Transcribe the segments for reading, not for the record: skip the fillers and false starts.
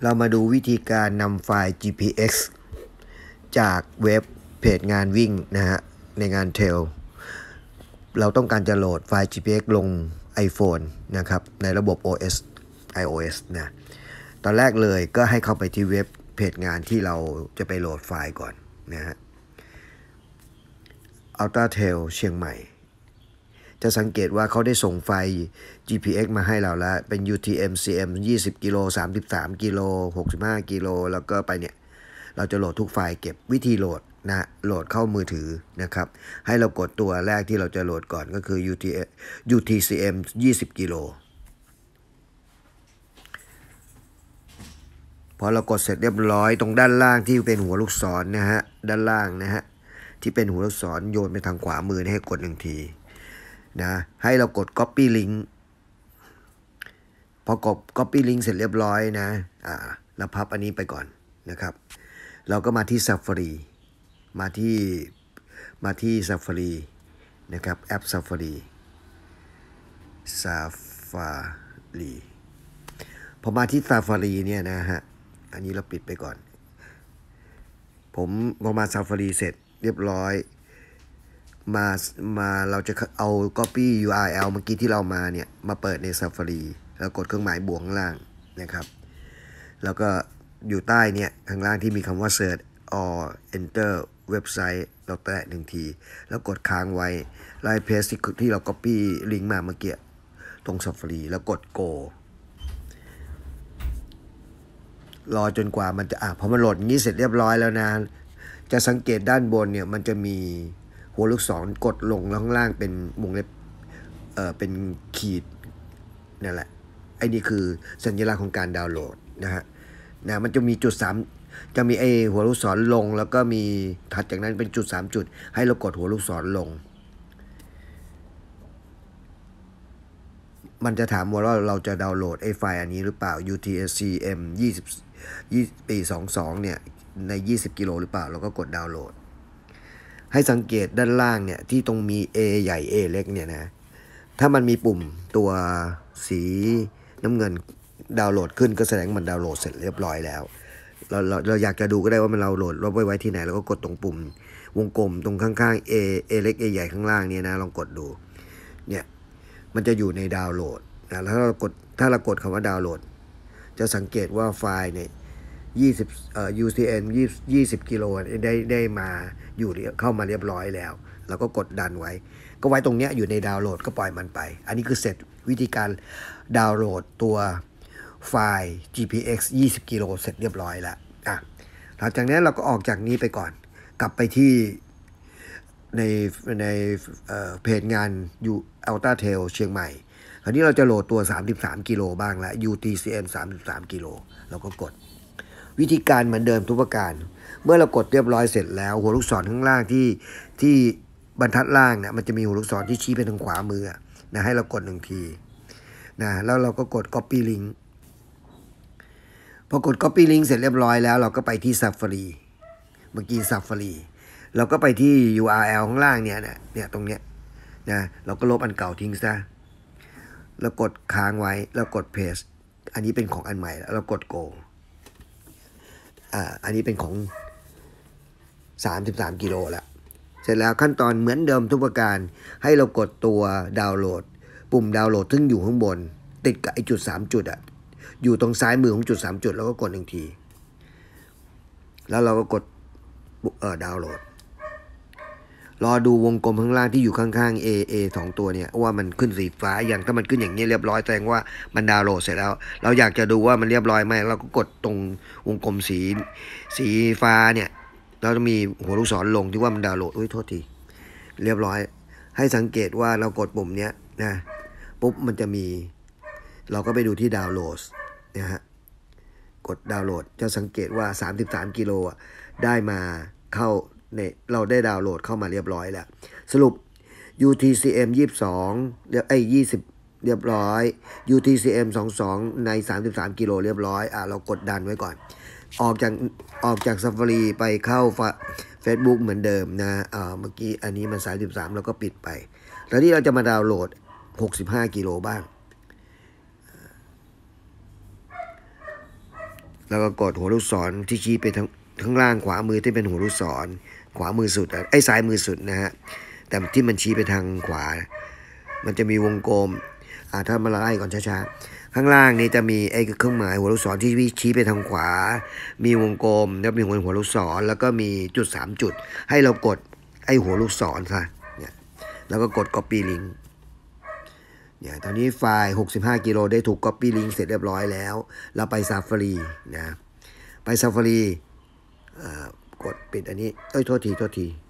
เรามาดูวิธีการนำไฟล์ GPX จากเว็บเพจงานวิ่งนะฮะในงานเทรลเราต้องการจะโหลดไฟล์ GPX ลง iPhone นะครับในระบบ iOS นะตอนแรกเลยก็ให้เข้าไปที่เว็บเพจงานที่เราจะไปโหลดไฟล์ก่อนนะฮะ Ultra Trail เชียงใหม่จะสังเกตว่าเขาได้ส่งไฟล์ GPX มาให้เราแล้วเป็น UTM-CM 20 กิโล 33 กิโล 65 กิโลแล้วก็ไปเนี่ยเราจะโหลดทุกไฟล์เก็บวิธีโหลดนะโหลดเข้ามือถือนะครับให้เรากดตัวแรกที่เราจะโหลดก่อนก็คือ UTCM 20 กิโลพอเรากดเสร็จเรียบร้อยตรงด้านล่างที่เป็นหัวลูกศรนะฮะด้านล่างนะฮะที่เป็นหัวลูกศรโยนไปทางขวามือให้กด1 ทีนะให้เรากด copy link พอกด copy link เสร็จเรียบร้อยนะเราพับอันนี้ไปก่อนนะครับเราก็มาที่ Safari มาที่ Safari นะครับแอป Safari พอมาที่ Safari เนี่ยนะฮะอันนี้เราปิดไปก่อนผมพอมา Safari เสร็จเรียบร้อยมาเราจะเอา copy URL เมื่อกี้ที่เรามาเนี่ยมาเปิดใน Safari แล้วกดเครื่องหมายบวกข้างล่างนะครับแล้วก็อยู่ใต้เนี่ยข้างล่างที่มีคำว่า search or enter website เราแตะ1 ทีแล้วกดค้างไว้ไล่ paste ที่เรา copy ลิงก์มาเมื่อกี้ตรง Safari แล้วกด go รอจนกว่ามันจะพอมันโหลดนี้เสร็จเรียบร้อยแล้วนะจะสังเกตด้านบนเนี่ยมันจะมีหัวลูกศรกดลงแล้วข้างล่างเป็นวงเล็บเป็นขีดนั่นแหละไอ้นี่คือสัญลักษณ์ของการดาวน์โหลดนะฮะมันจะมีจุด3จะมีไอ้หัวลูกศรลงแล้วก็มีถัดจากนั้นเป็นจุด3 จุดให้เรากดหัวลูกศรลงมันจะถามว่าเราจะดาวน์โหลดไอ้ไฟล์อันนี้หรือเปล่า UTCM 22เนี่ยใน20 กิโลหรือเปล่าเราก็กดดาวน์โหลดให้สังเกตด้านล่างเนี่ยที่ตรงมี A ใหญ่ A เล็กเนี่ยนะถ้ามันมีปุ่มตัวสีน้ำเงินดาวน์โหลดขึ้นก็แสดงมันดาวน์โหลดเสร็จเรียบร้อยแล้วเราอยากจะดูก็ได้ว่ามันเราโหลดไว้ที่ไหนแล้วก็กดตรงปุ่มวงกลมตรงข้างๆ A เล็ก A ใหญ่ข้างล่างเนี่ยนะลองกดดูเนี่ยมันจะอยู่ในดาวน์โหลดนะแล้วถ้าเรากดคำว่าดาวน์โหลดจะสังเกตว่าไฟล์เนี่ยUCN 20 กิโลได้มาอยู่เข้ามาเรียบร้อยแล้วเราก็กดดันไว้ก็ไว้ตรงเนี้ยอยู่ในดาวน์โหลดก็ปล่อยมันไปอันนี้คือเสร็จวิธีการดาวน์โหลดตัวไฟล์ GPX 20 กิโลเสร็จเรียบร้อยแล้วหลังจากนั้นเราก็ออกจากนี้ไปก่อนกลับไปที่ในเพจงานUltra Trail เชียงใหม่คราวนี้เราจะโหลดตัว33 กิโลบ้างแล้ว UTCM 33 กิโลเราก็กดวิธีการเหมือนเดิมทุกประการเมื่อเรากดเรียบร้อยเสร็จแล้วหัวลูกศรข้างล่างที่บรรทัดล่างเนี่ยมันจะมีหัวลูกศรที่ชี้ไปทางขวามือนะให้เรากด1 ทีนะแล้วเราก็กด copy link พอกด copy link เสร็จเรียบร้อยแล้วเราก็ไปที่ Safari เมื่อกี้ Safari เราก็ไปที่ URL ข้างล่างเนี่ยตรงเนี้ยนะเราก็ลบอันเก่าทิ้งซะแล้วกดค้างไว้แล้วกด paste อันนี้เป็นของอันใหม่แล้วเรากด goอันนี้เป็นของ33 กิโลแล้วเสร็จแล้วขั้นตอนเหมือนเดิมทุกประการให้เรากดตัวดาวน์โหลดปุ่มดาวน์โหลดซึ่งอยู่ข้างบนติดกับไอ้จุด3 จุดอยู่ตรงซ้ายมือของจุด3 จุดแล้วก็กด1 ทีแล้วเราก็กดดาวน์โหลดรอดูวงกลมข้างล่างที่อยู่ข้างๆ A 2 ตัวเนี่ยว่ามันขึ้นสีฟ้าอย่างถ้ามันขึ้นอย่างนี้เรียบร้อยแสดงว่ามันดาวน์โหลดเสร็จแล้วเราอยากจะดูว่ามันเรียบร้อยไหมเราก็กดตรงวงกลมสีฟ้าเนี่ยเราจะมีหัวลูกศรลงที่ว่ามันดาวน์โหลดโทษทีเรียบร้อยให้สังเกตว่าเรากดปุ่มเนี้ยนะปุ๊บมันจะมีเราก็ไปดูที่ดาวน์โหลดนะฮะกดดาวน์โหลดจะสังเกตว่า33 กิโลได้มาเข้าเราได้ดาวน์โหลดเข้ามาเรียบร้อยแล้วสรุป UTCM 2220เรียบร้อย UTCM 22ใน33 กิโลเรียบร้อยเรากดดันไว้ก่อนออกจาก Safari ไปเข้า Facebook เหมือนเดิมนะเมื่อกี้อันนี้มัน33แล้วก็ปิดไปแล้วที่เราจะมาดาวน์โหลด65 กิโลบ้างแล้วก็กดหัวลูกศรที่ชี้ไปข้างล่างขวามือที่เป็นหัวลูกศรขวามือสุดไอ้ซ้ายมือสุดนะฮะแต่ที่มันชี้ไปทางขวามันจะมีวงกลมถ้ามาไล่ก่อนช้าๆข้างล่างนี้จะมีไอ้เครื่องหมายหัวลูกศรที่ชี้ไปทางขวามีวงกลมแล้วมีหัวลูกศรแล้วก็มีจุด3 จุดให้เรากดไอ้หัวลูกศรค่ะเนี่ยแล้วก็กด copy link เนี่ยตอนนี้ไฟล์65กิโลได้ถูก copy link เสร็จเรียบร้อยแล้วเราไป Safari นะไป Safari กดปิดอันนี้โทษที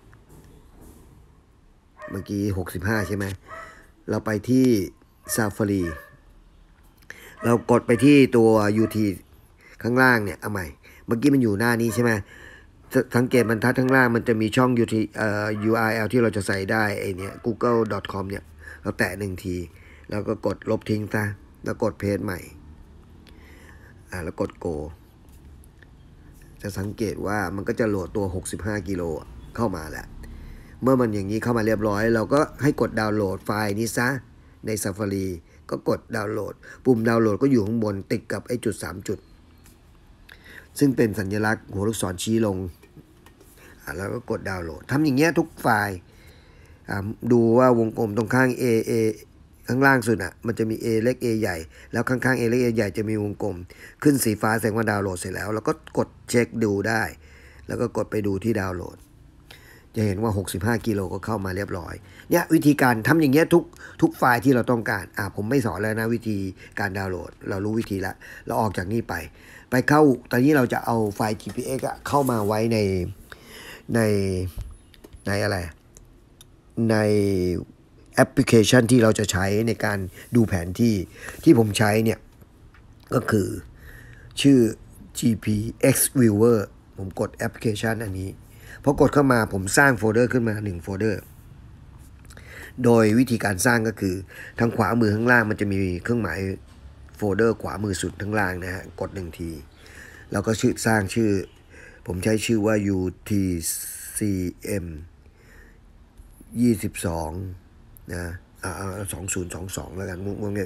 เมื่อกี้65ใช่ไหมเราไปที่ Safari เรากดไปที่ตัว UT ข้างล่างเนี่ยเอาใหม่เมื่อกี้มันอยู่หน้านี้ใช่ไหมสังเกตบรรทัดข้างล่างมันจะมีช่อง URL ที่เราจะใส่ได้ไอเนี่ย google.com เนี่ยเราแตะ1 ทีแล้วก็กดลบทิ้งซะแล้วกดเพจใหม่แล้วกด go จะสังเกตว่ามันก็จะโหลดตัว65กิโลเข้ามาแล้วเมื่อมันอย่างนี้เข้ามาเรียบร้อยเราก็ให้กดดาวน์โหลดไฟล์นี้ซะใน Safari ก็กดดาวน์โหลดปุ่มดาวน์โหลดก็อยู่ข้างบนติดกับไอ้จุด3 จุดซึ่งเป็นสัญลักษณ์หัวลูกศรชี้ลงแล้วก็กดดาวน์โหลดทำอย่างเงี้ยทุกไฟล์ดูว่าวงกลมตรงข้าง A ข้างล่างสุดมันจะมี A เล็ก A ใหญ่แล้วข้างๆ A เล็ก A ใหญ่จะมีวงกลมขึ้นสีฟ้าแสดงว่าดาวน์โหลดเสร็จแล้วเราก็กดเช็คดูได้แล้วก็กดไปดูที่ดาวน์โหลดจะเห็นว่า65กิโลก็เข้ามาเรียบร้อยเนี่ยวิธีการทำอย่างเงี้ยทุกไฟล์ที่เราต้องการผมไม่สอนแล้วนะวิธีการดาวน์โหลดเรารู้วิธีแล้วเราออกจากนี้ไปเข้าตอนนี้เราจะเอาไฟล์ GPX เข้ามาไว้ในอะไรในแอปพลิเคชันที่เราจะใช้ในการดูแผนที่ผมใช้เนี่ยก็คือชื่อ GPX Viewer ผมกดแอปพลิเคชันอันนี้พอกดเข้ามาผมสร้างโฟลเดอร์ขึ้นมา1โฟลเดอร์โดยวิธีการสร้างก็คือทางขวามือข้างล่างมันจะมีเครื่องหมายโฟลเดอร์ขวามือสุดข้างล่างนะฮะกด1 ทีแล้วก็สร้างชื่อผมใช้ชื่อว่า UTCM 22นะ2022แล้วกันมุกเนี่ย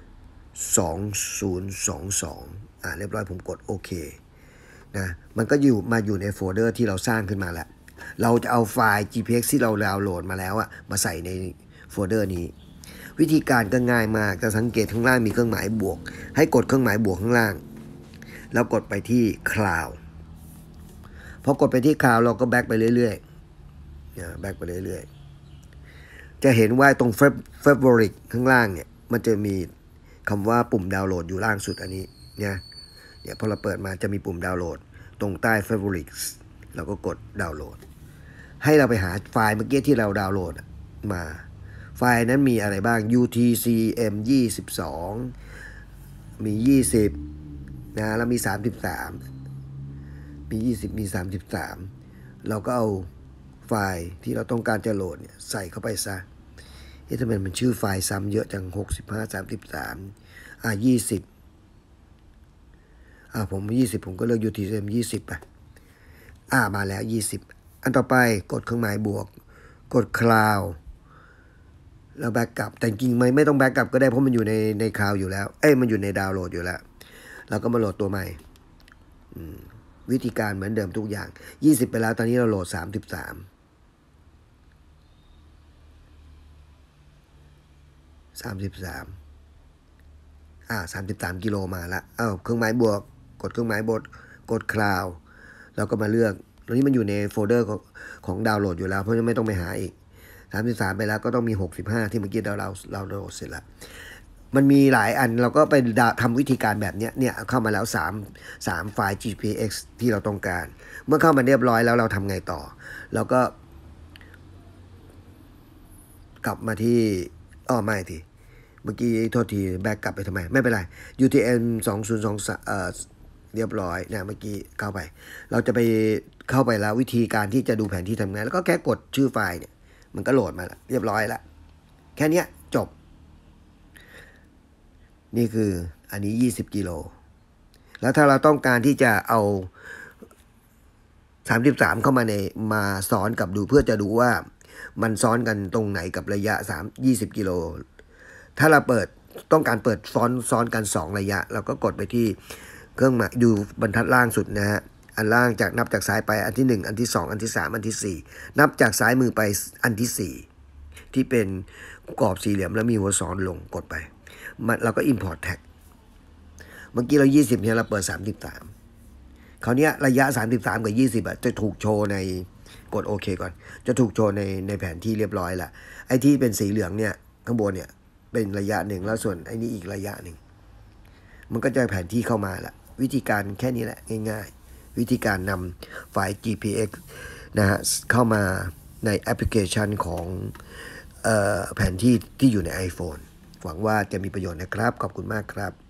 2022เรียบร้อยผมกดโอเคนะมันก็อยู่ในโฟลเดอร์ที่เราสร้างขึ้นมาแล้วเราจะเอาไฟล์ GPX ที่เราดาวน์โหลดมาแล้วมาใส่ในโฟลเดอร์นี้วิธีการก็ง่ายมากจะสังเกตข้างล่างมีเครื่องหมายบวกให้กดเครื่องหมายบวกข้างล่างแล้วกดไปที่ Cloud พอกดไปที่ Cloud เราก็แบ็กไปเรื่อยๆแบ็กไปเรื่อยๆจะเห็นว่าตรง Favorite ข้างล่างเนี่ยมันจะมีคำว่าปุ่มดาวน์โหลดอยู่ล่างสุดอันนี้เนี่ยพอเราเปิดมาจะมีปุ่มดาวน์โหลดตรงใต้ Favorites เราก็กดดาวน์โหลดให้เราไปหาไฟล์เมื่อกี้ที่เราดาวน์โหลดมาไฟล์นั้นมีอะไรบ้าง UTCM 22มี20นะแล้วมี33มี20มี33เราก็เอาไฟล์ที่เราต้องการจะโหลดเนี่ยใส่เข้าไปซะทำไมมันชื่อไฟล์ซ้ำเยอะจัง65 3320ผม20ผมก็เลือก UTCM 20ไปมาแล้ว20อันต่อไปกดเครื่องหมายบวกกด Cloud แล้วแบ็กกลับแต่จริงไม่ต้องแบ็กกลับก็ได้เพราะมันอยู่ในคลาวด์อยู่แล้วมันอยู่ในดาวน์โหลดอยู่แล้วเราก็มาโหลดตัวใหม่วิธีการเหมือนเดิมทุกอย่าง20ไปแล้วตอนนี้เราโหลด3333กิโลมาละเครื่องหมายบวกกดเครื่องหมายบวกกด Cloud แล้วก็มาเลือกตรงนี้มันอยู่ในโฟลเดอร์ของดาวน์โหลดอยู่แล้วเพราะฉะนั้นไม่ต้องไปหาอีก33ไปแล้วก็ต้องมี65ที่เมื่อกี้เราโหลดเสร็จแล้วมันมีหลายอันเราก็ไปทำวิธีการแบบนี้เนี่ยเข้ามาแล้ว3ไฟล์ GPX ที่เราต้องการเมื่อเข้ามาเรียบร้อยแล้วเราทำไงต่อเราก็กลับมาที่ไม่ทีเมื่อกี้โทษทีแบ็กกลับไปทำไมไม่เป็นไร UTM 2023เรียบร้อยนะเมื่อกี้เข้าไปเราจะไปเข้าไปแล้ววิธีการที่จะดูแผนที่ทำงานแล้วก็แค่กดชื่อไฟล์เนี่ยมันก็โหลดมาแล้วเรียบร้อยแล้วแค่นี้จบนี่คืออันนี้20กิโลแล้วถ้าเราต้องการที่จะเอา33เข้ามาซ้อนกับดูเพื่อจะดูว่ามันซ้อนกันตรงไหนกับระยะ20กิโลถ้าเราต้องการเปิดซ้อนกัน2ระยะเราก็กดไปที่เครื่องหมายดูบรรทัดล่างสุดนะฮะอันล่างจากนับจากซ้ายไปอันที่1อันที่2อันที่3อันที่4นับจากซ้ายมือไปอันที่4ที่เป็นกรอบสี่เหลี่ยมแล้วมีหัวศรลงกดไปเราก็ import tag เมื่อกี้เรา20เนี่ยเราเปิด33คราวนี้ระยะ33กับ20จะถูกโชว์ในกดโอเคก่อนจะถูกโชว์ในแผนที่เรียบร้อยละไอ้ที่เป็นสีเหลืองเนี่ยข้างบนเนี่ยเป็นระยะหนึ่งแล้วส่วนไอ้นี้อีกระยะหนึ่งมันก็จะแผนที่เข้ามาละวิธีการแค่นี้แหละง่ายๆวิธีการนำไฟล์ GPX นะฮะเข้ามาในแอปพลิเคชันของแผนที่ที่อยู่ใน iPhone หวังว่าจะมีประโยชน์นะครับขอบคุณมากครับ